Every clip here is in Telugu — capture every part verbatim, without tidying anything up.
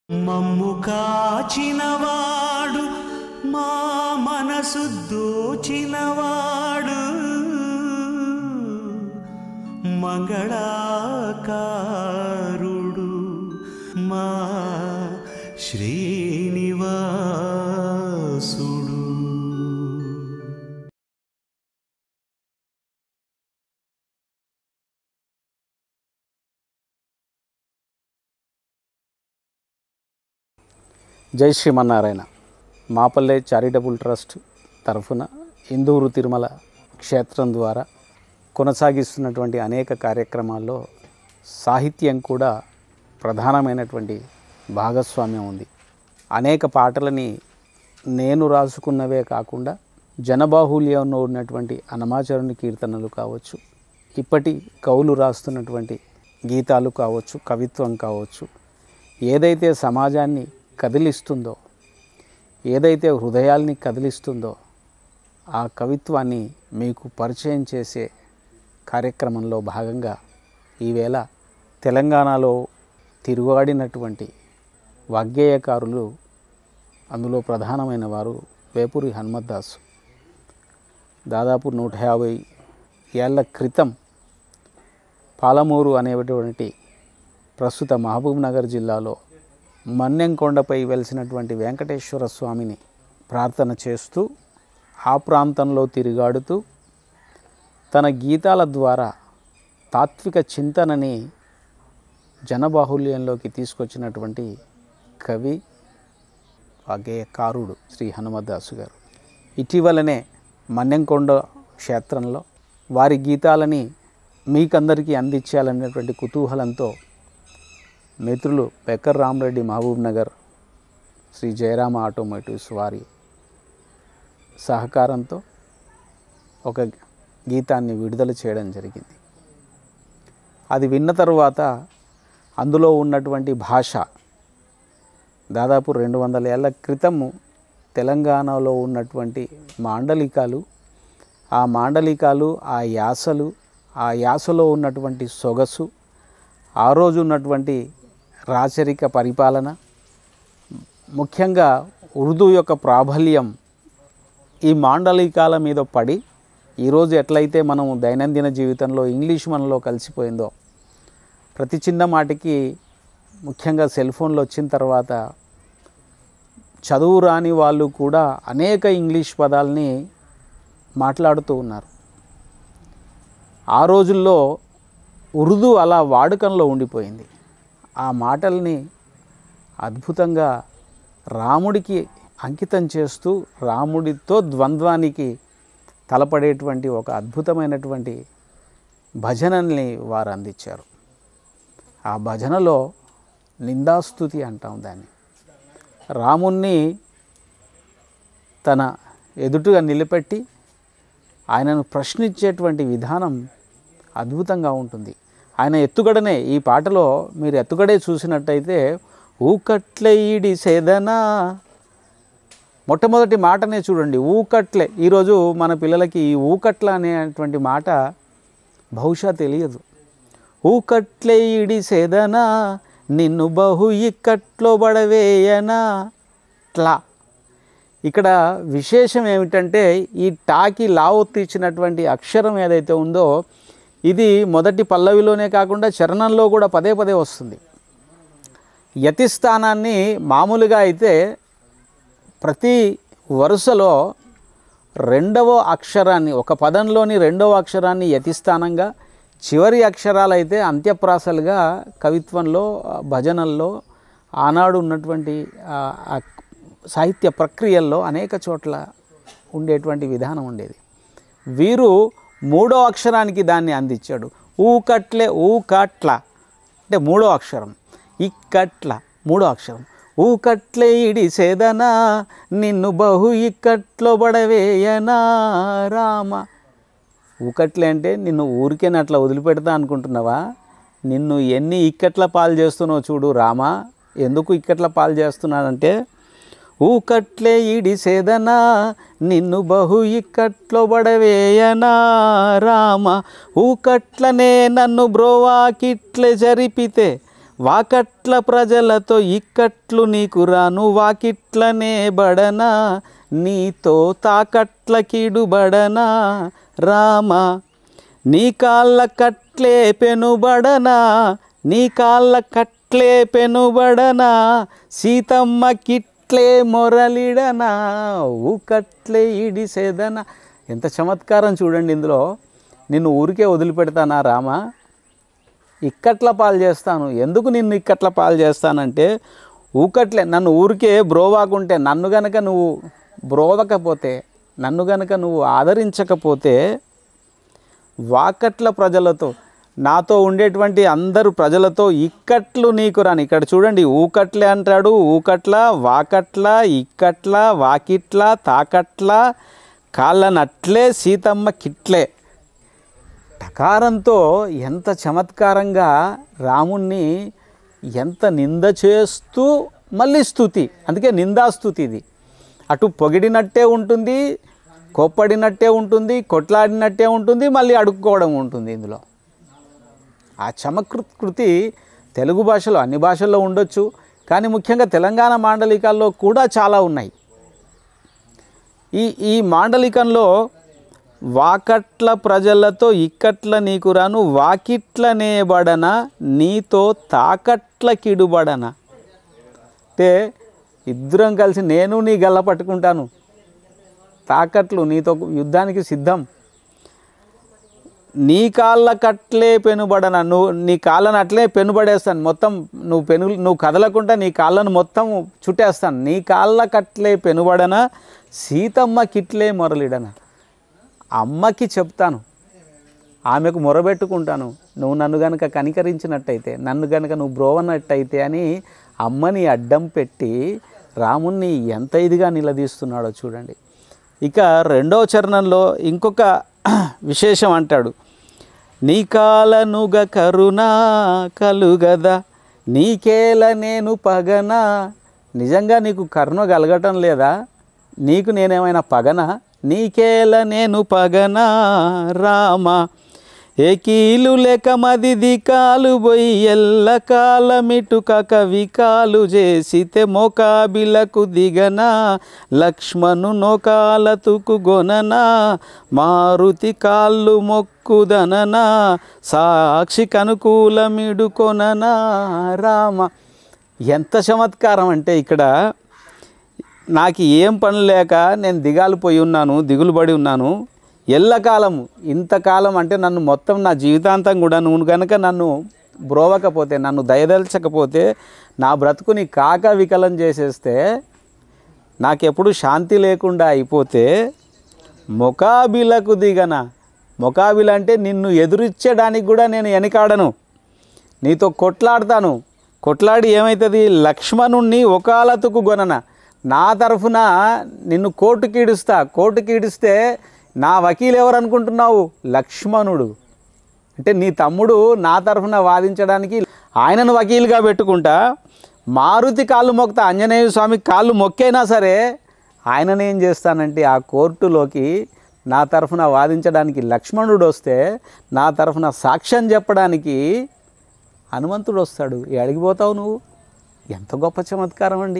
మమ్ము కాచినవాడు మా మనసు దోచినవాడు మంగళాకారుడు మా శ్రీనివాసుడు. జై శ్రీమన్నారాయణ. మాపల్లె చారిటబుల్ ట్రస్ట్ తరఫున ఇందూరు తిరుమల క్షేత్రం ద్వారా కొనసాగిస్తున్నటువంటి అనేక కార్యక్రమాల్లో సాహిత్యం కూడా ప్రధానమైనటువంటి భాగస్వామ్యం ఉంది. అనేక పాటలని నేను రాసుకున్నవే కాకుండా జనబాహుల్యంలో ఉన్నటువంటి అన్నమాచారుని కీర్తనలు కావచ్చు, ఇప్పటి కవులు రాస్తున్నటువంటి గీతాలు కావచ్చు, కవిత్వం కావచ్చు, ఏదైతే సమాజాన్ని కదిలిస్తుందో, ఏదైతే హృదయాల్ని కదిలిస్తుందో ఆ కవిత్వాన్ని మీకు పరిచయం చేసే కార్యక్రమంలో భాగంగా ఈవేళ తెలంగాణలో తిరుగాడినటువంటి వాగ్గేయకారులు, అందులో ప్రధానమైన వారు వేపూరి హనుమద్దాసు. దాదాపు నూట యాభై ఏళ్ల క్రితం పాలమూరు అనేటువంటి ప్రస్తుత మహబూబ్ నగర్ జిల్లాలో మన్నెంకొండపై వెలిసినటువంటి వెంకటేశ్వర స్వామిని ప్రార్థన చేస్తూ ఆ ప్రాంతంలో తిరుగాడుతూ తన గీతాల ద్వారా తాత్విక చింతనని జనబాహుల్యంలోకి తీసుకొచ్చినటువంటి కవి వాగ్గేయకారుడు శ్రీ హనుమద్దాసు గారు. ఇటీవలనే మన్నెంకొండ క్షేత్రంలో వారి గీతాలని మీకందరికీ అందించాలనేటువంటి కుతూహలంతో మిత్రులు బెక్కర్ రామరెడ్డి మహబూబ్ నగర్ శ్రీ జయరామ ఆటోమోటివ్స్ వారి సహకారంతో ఒక గీతాన్ని విడుదల చేయడం జరిగింది. అది విన్న తరువాత అందులో ఉన్నటువంటి భాష దాదాపు రెండు వందల ఏళ్ల క్రితము తెలంగాణలో ఉన్నటువంటి మాండలికాలు, ఆ మాండలికాలు, ఆ యాసలు, ఆ యాసలో ఉన్నటువంటి సొగసు, ఆ రోజు ఉన్నటువంటి రాచరిక పరిపాలన, ముఖ్యంగా ఉర్దూ యొక్క ప్రాబల్యం ఈ మాండలికాల మీద పడి ఈరోజు ఎట్లయితే మనం దైనందిన జీవితంలో ఇంగ్లీష్ మనలో కలిసిపోయిందో, ప్రతి చిన్న మాటికి ముఖ్యంగా సెల్ ఫోన్లు వచ్చిన తర్వాత చదువు రాని వాళ్ళు కూడా అనేక ఇంగ్లీష్ పదాలని మాట్లాడుతూ ఉన్నారు. ఆ రోజుల్లో ఉర్దూ అలా వాడుకంలో ఉండిపోయింది. ఆ మాటల్ని అద్భుతంగా రాముడికి అంకితం చేస్తూ రాముడితో ద్వంద్వానికి తలపడేటువంటి ఒక అద్భుతమైనటువంటి భజనల్ని వారు అందించారు. ఆ భజనలో నిందాస్తుతి అంటాం దాన్ని. రాముణ్ణి తన ఎదుటుగా నిలబెట్టి ఆయనను ప్రశ్నించేటువంటి విధానం అద్భుతంగా ఉంటుంది. ఆయన ఎత్తుగడనే ఈ పాటలో మీరు ఎత్తుగడే చూసినట్టయితే ఊకట్లే ఈడి సేదనా, మొట్టమొదటి మాటనే చూడండి, ఊకట్లే. ఈరోజు మన పిల్లలకి ఈ ఊకట్ల అనేటువంటి మాట బహుశా తెలియదు. ఊకట్లే ఈడి సేదనా నిన్ను బహు ఇక్కట్లో బడవేయనా ట్లా. ఇక్కడ విశేషం ఏమిటంటే ఈ టాకి లావొత్తు ఇచ్చినటువంటి అక్షరం ఏదైతే ఉందో ఇది మొదటి పల్లవిలోనే కాకుండా చరణంలో కూడా పదే పదే వస్తుంది. యతి స్థానాన్ని మామూలుగా అయితే ప్రతి వరుసలో రెండవ అక్షరాన్ని, ఒక పదంలోని రెండవ అక్షరాన్ని యతి స్థానంగా, చివరి అక్షరాలైతే అంత్యప్రాసలుగా కవిత్వంలో, భజనల్లో ఆనాడు ఉన్నటువంటి సాహిత్య ప్రక్రియల్లో అనేక చోట్ల ఉండేటువంటి విధానం ఉండేది. వీరు మూడో అక్షరానికి దాన్ని అందించాడు. ఊకట్లే, ఊకట్ల అంటే మూడో అక్షరం, ఇక్కట్ల మూడో అక్షరం. ఊకట్లే ఇడి సేదనా నిన్ను బహు ఇక్కట్లో బడవేయనా రామ. ఊకట్లే అంటే నిన్ను ఊరికేనా అట్లా వదిలిపెడతా అనుకుంటున్నావా? నిన్ను ఎన్ని ఇక్కట్ల పాలు చేస్తున్నావు చూడు రామా. ఎందుకు ఇక్కట్ల పాలు చేస్తున్నానంటే ఊకట్లే ఈడి సేదనా నిన్ను బహు ఇక్కట్లో బడవేయనా రామ. ఊకట్లనే నన్ను బ్రోవాకిట్లే జరిపితే వాకట్ల ప్రజలతో ఇక్కట్లు నీకు రాను వాకిట్లనే బడనా నీతో తాకట్ల కిడుబడనా రామ నీ కాళ్ళ కట్లే పెనుబడనా నీ కాళ్ళ కట్లే పెనుబడనా సీతమ్మ కిట్లే మొరలిడనా ఊకట్లే ఇడిసేదనా. ఎంత చమత్కారం చూడండి ఇందులో. నిన్ను ఊరికే వదిలిపెడతానా రామ, ఇక్కట్ల పాలు చేస్తాను. ఎందుకు నిన్ను ఇక్కట్ల పాలు చేస్తానంటే ఊకట్లే నన్ను ఊరికే బ్రోవాకుంటే, నన్ను గనక నువ్వు బ్రోవకపోతే, నన్ను గనక నువ్వు ఆదరించకపోతే వాకట్ల ప్రజలతో, నాతో ఉండేటువంటి అందరు ప్రజలతో ఇక్కట్లు నీకు రాని. ఇక్కడ చూడండి ఊకట్లే అంటాడు. ఊకట్ల, వాకట్ల, ఇక్కట్ల, వాకిట్ల, తాకట్ల, కాళ్ళనట్లే సీతమ్మ కిట్లే. టకారంతో ఎంత చమత్కారంగా రాముణ్ణి ఎంత నింద చేస్తూ మళ్ళీ స్తుతి. అందుకే నిందాస్తుతి ఇది. అటు పొగిడినట్టే ఉంటుంది, కోప్పడినట్టే ఉంటుంది, కొట్లాడినట్టే ఉంటుంది, మళ్ళీ అడుక్కోవడం ఉంటుంది ఇందులో. ఆ చమత్కృతి తెలుగు భాషలో అన్ని భాషల్లో ఉండొచ్చు, కానీ ముఖ్యంగా తెలంగాణ మాండలికాల్లో కూడా చాలా ఉన్నాయి. ఈ ఈ మాండలికంలో వాకట్ల ప్రజలతో ఇక్కట్ల నీకు రాను వాకిట్లనే బడన నీతో తాకట్ల కిడుబడన. అంటే ఇద్దరం కలిసి నేను నీ గల్ల పట్టుకుంటాను, తాకట్లు నీతో యుద్ధానికి సిద్ధం, నీ కాళ్ళ కట్లే పెనుబడన, నువ్వు నీ కాళ్ళను అట్లే పెనుబడేస్తాను, మొత్తం నువ్వు పెను నువ్వు కదలకుండా నీ కాళ్ళను మొత్తం చుట్టేస్తాను, నీ కాళ్ళ కట్లే పెనుబడన సీతమ్మ కిట్లే మొరలిడన. అమ్మకి చెప్తాను, ఆమెకు మొరబెట్టుకుంటాను, నువ్వు నన్ను గనక కనికరించినట్టయితే, నన్ను గనక నువ్వు బ్రోవనట్టయితే అని అమ్మని అడ్డం పెట్టి రాముణ్ణి ఎంత ఇదిగా నిలదీస్తున్నాడో చూడండి. ఇక రెండవ చరణంలో ఇంకొక విశేషం అంటాడు. నీ కాలనుగ కరుణ కలుగదా నీకేల నేను పగన. నిజంగా నీకు కరుణ కలగటం లేదా? నీకు నేనేమైనా పగన? నీకేల నేను పగన రామ. ఏకీలు లేక మది దికాలు బొయ్యి ఎల్ల కాలమిటుక కవికాలు చేసితే మోకాబిలకు దిగన లక్ష్మణు నోకాలతుకు గొనన మారుతి కాళ్ళు మొక్కుదనన సాక్షి కనుకూలమిడుకొనన రామ. ఎంత చమత్కారం అంటే ఇక్కడ నాకు ఏం పని లేక నేను దిగాలు పోయి ఉన్నాను, దిగులు పడి ఉన్నాను ఎల్లకాలము. ఇంతకాలం అంటే నన్ను మొత్తం నా జీవితాంతం కూడా నువ్వు కనుక నన్ను బ్రోవకపోతే, నన్ను దయదల్చకపోతే, నా బ్రతుకుని కాక వికలం చేసేస్తే, నాకెప్పుడు శాంతి లేకుండా అయిపోతే మొకాబిలకు దిగన. మొకాబిల అంటే నిన్ను ఎదురిచ్చడానికి కూడా నేను వెనకాడను, నీతో కొట్లాడతాను. కొట్లాడి ఏమవుతుంది? లక్ష్మణుణ్ణి ఒకాలతుకు గొనన, నా తరఫున నిన్ను కోర్టుకి ఈడుస్తా. కోర్టుకి ఈడిస్తే నా వకీలు ఎవరు అనుకుంటున్నావు? లక్ష్మణుడు. అంటే నీ తమ్ముడు నా తరఫున వాదించడానికి ఆయనను వకీలుగా పెట్టుకుంటా, మారుతి కాళ్ళు మొక్తా, ఆంజనేయ స్వామి కాళ్ళు మొక్కైనా సరే ఆయనను ఏం చేస్తానంటే ఆ కోర్టులోకి నా తరఫున వాదించడానికి లక్ష్మణుడు వస్తే, నా తరఫున సాక్ష్యం చెప్పడానికి హనుమంతుడు వస్తాడు. అడిగిపోతావు నువ్వు. ఎంత గొప్ప చమత్కారం అండి.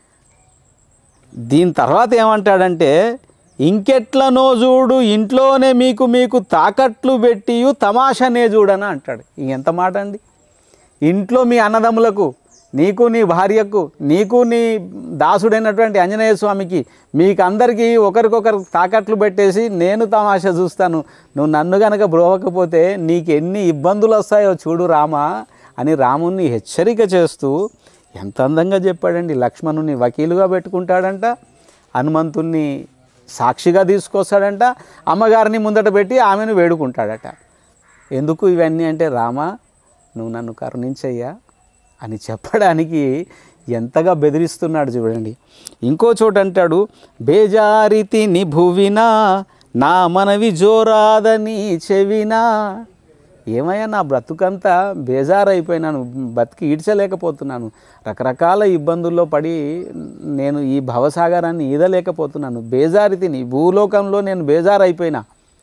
దీని తర్వాత ఏమంటాడంటే, ఇంకెట్లనో చూడు ఇంట్లోనే మీకు మీకు తాకట్లు పెట్టి తమాషనే చూడని అంటాడు. ఎంత మాట అండి. ఇంట్లో మీ అన్నదమ్ములకు, నీకు నీ భార్యకు, నీకు నీ దాసుడైనటువంటి ఆంజనేయ స్వామికి, మీకు అందరికీ ఒకరికొకరు తాకట్లు పెట్టేసి నేను తమాషా చూస్తాను, నువ్వు నన్ను కనుక బ్రోవకపోతే నీకు ఎన్ని ఇబ్బందులు వస్తాయో చూడు రామా అని రాముణ్ణి హెచ్చరిక చేస్తూ ఎంత అందంగా చెప్పాడండి. లక్ష్మణుని వకీలుగా పెట్టుకుంటాడంట, హనుమంతుణ్ణి సాక్షిగా తీసుకొస్తాడంట, అమ్మగారిని ముందట పెట్టి ఆమెను వేడుకుంటాడట. ఎందుకు ఇవన్నీ అంటే, రామా నువ్వు నన్ను కరుణించయ్యా అని చెప్పడానికి ఎంతగా బెదిరిస్తున్నాడు చూడండి. ఇంకో చోట అంటాడు, బేజారితి ని భువినా నా మనవి జోరాదని చెవినా. ఏమయ్యా నా బ్రతుకంతా బేజారైపోయినాను, బతికి ఈడ్చలేకపోతున్నాను, రకరకాల ఇబ్బందుల్లో పడి నేను ఈ భవసాగరాన్ని ఈదలేకపోతున్నాను. బేజారితిని, భూలోకంలో నేను బేజారైపోయినా,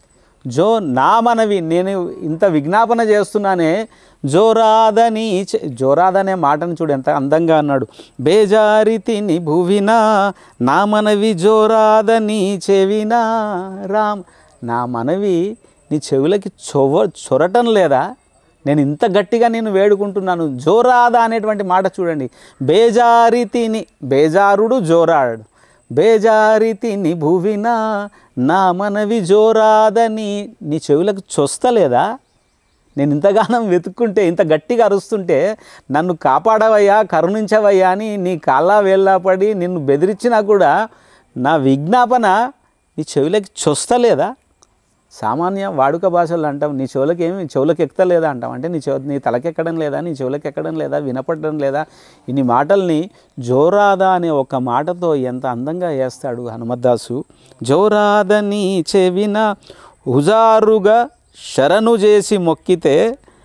జో నా మనవి నేను ఇంత విజ్ఞాపన చేస్తున్నానే జోరాదని జోరాదనే మాటను చూడు ఎంత అందంగా అన్నాడు. బేజారితిని భువినా నా మనవి జోరాదని చెవినా రామ్. నా మనవి నీ చెవులకి చొవ చొరటం లేదా? నేను ఇంత గట్టిగా నేను వేడుకుంటున్నాను. జోరాదా అనేటువంటి మాట చూడండి. బేజారితిని బేజారుడు జోరాడు. బేజారితిని భువినా నా మనవి జోరాదని నీ చెవులకు చొస్తలేదా? నేను ఇంతగానం వెతుక్కుంటే ఇంత గట్టిగా అరుస్తుంటే నన్ను కాపాడవయ్యా కరుణించవయ్యా అని నీ కాళ్ళ వేళ్ళ పడి నిన్ను బెదిరించినా కూడా నా విజ్ఞాపన నీ చెవులకి చొస్తలేదా? సామాన్య వాడుక భాషలు అంటాం నీ చెవులకి ఏమి చెవులకు ఎక్కలేదా అంటాం. అంటే నీ చెవు నీ తలకెక్కడం లేదా, నీ చెవులకు ఎక్కడం లేదా, వినపడడం లేదా? ఇన్ని మాటల్ని జోరాదా అనే ఒక మాటతో ఎంత అందంగా వేస్తాడు హనుమద్దాసు. జోరాదని చెవిన హుజారుగా శరణు చేసి మొక్కితే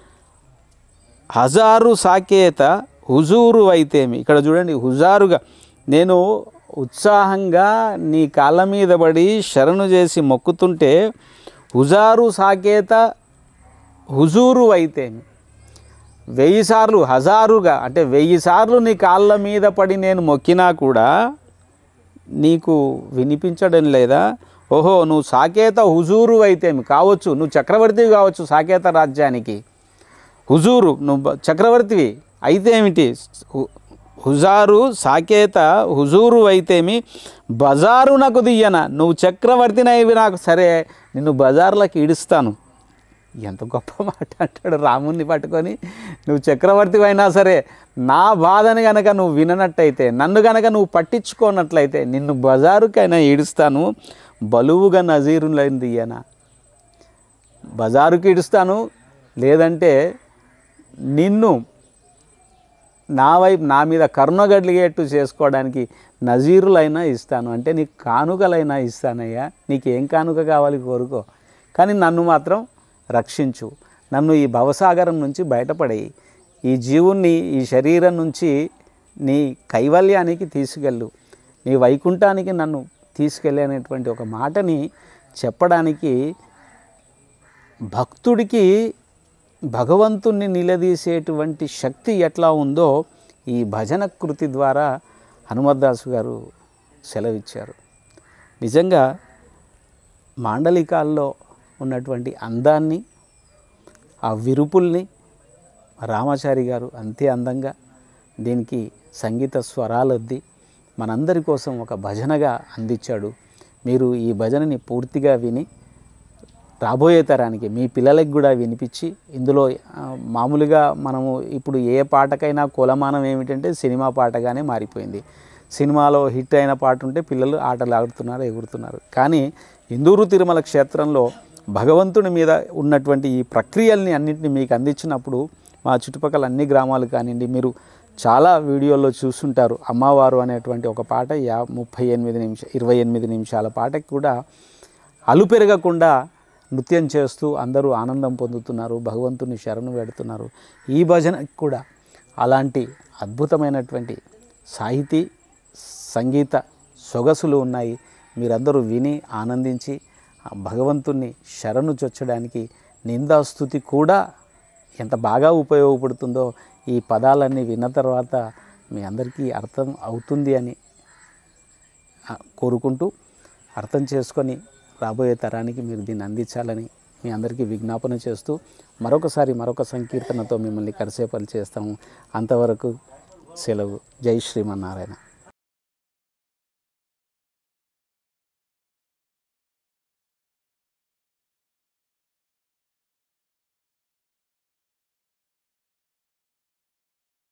హజారు సాకేత హుజూరు అయితేమి. ఇక్కడ చూడండి, హుజారుగా నేను ఉత్సాహంగా నీ కాళ్ళ మీద పడి శరణు చేసి మొక్కుతుంటే హుజారు సాకేత హుజూరు అయితేమి. వెయ్యి సార్లు హజారుగా అంటే వెయ్యి సార్లు నీ కాళ్ళ మీద పడి నేను మొక్కినా కూడా నీకు వినిపించడం లేదా? ఓహో, నువ్వు సాకేత హుజూరు అయితేమి కావచ్చు, నువ్వు చక్రవర్తివి కావచ్చు సాకేత రాజ్యానికి. హుజూరు నువ్వు చక్రవర్తివి అయితే ఏమిటి? హుజారు సాకేత హుజూరు అయితేమి బజారు నాకు దియ్యన. నువ్వు చక్రవర్తినైవి నాకు సరే, నిన్ను బజార్లోకి ఈడుస్తాను. ఎంత గొప్ప మాట అంటాడు రాముణ్ణి పట్టుకొని. నువ్వు చక్రవర్తి అయినా సరే నా బాధని కనుక నువ్వు విననట్టయితే, నన్ను కనుక నువ్వు పట్టించుకోనట్లయితే నిన్ను బజారుకైనా ఈడుస్తాను. బలువుగా నజీరులైన దియ్యన, బజారుకి ఈడుస్తాను. లేదంటే నిన్ను నా వైపు నా మీద కరుణ గడిగేట్టు చేసుకోవడానికి నజీరులైనా ఇస్తాను. అంటే నీకు కానుకలైనా ఇస్తానయ్యా. నీకేం కానుక కావాలి కోరుకో, కానీ నన్ను మాత్రం రక్షించు. నన్ను ఈ భవసాగరం నుంచి బయటపడేయి. ఈ జీవుణ్ణి ఈ శరీరం నుంచి నీ కైవల్యానికి తీసుకెళ్ళు, నీ వైకుంఠానికి నన్ను తీసుకెళ్ళి అనేటువంటి ఒక మాటని చెప్పడానికి భక్తుడికి భగవంతుణ్ణి నిలదీసేటువంటి శక్తి ఎట్లా ఉందో ఈ భజన కృతి ద్వారా హనుమద్దాసు గారు సెలవిచ్చారు. నిజంగా మాండలికాల్లో ఉన్నటువంటి అందాన్ని, ఆ విరుపుల్ని రామాచారి గారు అంతే అందంగా దీనికి సంగీత స్వరాలొద్ది మనందరి కోసం ఒక భజనగా అందించాడు. మీరు ఈ భజనని పూర్తిగా విని రాబోయే తరానికి మీ పిల్లలకి కూడా వినిపించి, ఇందులో మామూలుగా మనము ఇప్పుడు ఏ పాటకైనా కొలమానం ఏమిటంటే సినిమా పాటగానే మారిపోయింది. సినిమాలో హిట్ అయిన పాట ఉంటే పిల్లలు ఆటలు ఆడుతున్నారు, ఎగురుతున్నారు. కానీ ఇందూరు తిరుమల క్షేత్రంలో భగవంతుని మీద ఉన్నటువంటి ఈ ప్రక్రియల్ని అన్నింటినీ మీకు అందించినప్పుడు మా చుట్టుపక్కల అన్ని గ్రామాలు కానివ్వండి, మీరు చాలా వీడియోల్లో చూస్తుంటారు. అమ్మవారు అనేటువంటి ఒక పాట యా ముప్పై ఎనిమిది నిమిష ఇరవై ఎనిమిది నిమిషాల పాటకి కూడా అలుపెరగకుండా నృత్యం చేస్తూ అందరూ ఆనందం పొందుతున్నారు, భగవంతుని శరణు వేడుతున్నారు. ఈ భజనకి కూడా అలాంటి అద్భుతమైనటువంటి సాహితీ సంగీత సొగసులు ఉన్నాయి. మీరందరూ విని ఆనందించి భగవంతుని శరణు చొచ్చడానికి నిందాస్తుతి కూడా ఎంత బాగా ఉపయోగపడుతుందో ఈ పదాలన్నీ విన్న తర్వాత మీ అందరికీ అర్థం అవుతుంది అని కోరుకుంటూ, అర్థం చేసుకొని రాబోయే తరానికి మీరు దీన్ని అందించాలని మీ అందరికీ విజ్ఞాపన చేస్తూ మరొకసారి మరొక సంకీర్తనతో మిమ్మల్ని కరిసేపలు చేస్తాము. అంతవరకు సెలవు. జై శ్రీమన్నారాయణ.